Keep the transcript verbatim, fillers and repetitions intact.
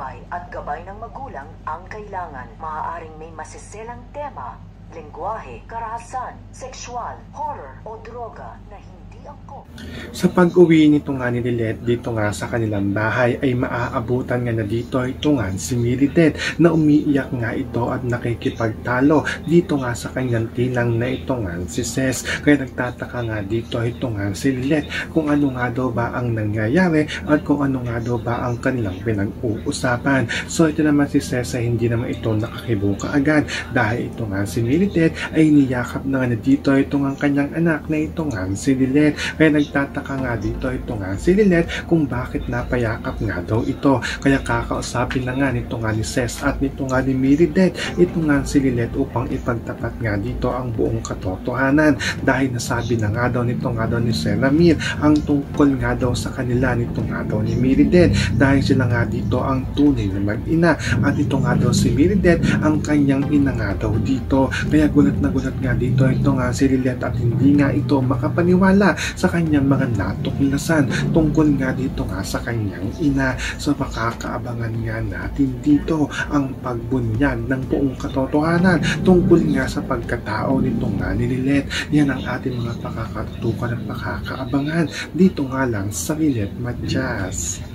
patnubay at gabay ng magulang ang kailangan. Maaaring may masiselang tema, lengguwahe, karahasan, sexual, horror o droga na hindi angkop. Sa pag-uwi nito nga ni Lilet dito nga sa kanilang bahay ay maaabutan nga na dito ito nga si Mildred na umiiyak nga ito at nakikipagtalo dito nga sa kanyang tinang na ito nga si Ces. Kaya nagtataka nga dito ito nga si Lilet kung ano nga daw ba ang nangyayari at kung ano nga daw ba ang kanilang pinag-uusapan. So ito naman si Ces ay hindi naman ito nakakibuka agad dahil ito nga si Mildred ay niyakap na nga na dito ito nga kanyang anak na ito nga si Lilet. Kaya nagtataka nga dito ito nga si Lilet kung bakit napayakap nga daw ito. Kaya kakausapin na nga nito nga ni Ces at nito nga ni Mildred ito nga si Lilet upang ipagtapat nga dito ang buong katotohanan dahil nasabi na nga daw nito nga daw ni Senamir ang tungkol nga daw sa kanila nito nga daw ni Mildred dahil sila nga dito ang tunay na mag-ina at ito nga daw si Mildred ang kanyang ina nga daw dito. Kaya gulat na gulat nga dito ito nga si Lilet at hindi nga ito makapaniwala sa kanyang mga natuklasan tungkol nga dito nga sa kanyang ina. So makakaabangan nga natin dito ang pagbunyag ng buong katotohanan tungkol nga sa pagkatao nito nga ni Lilet. Yan ang ating mga pakakatutukan at pakakaabangan dito nga lang sa Lilet Matyas.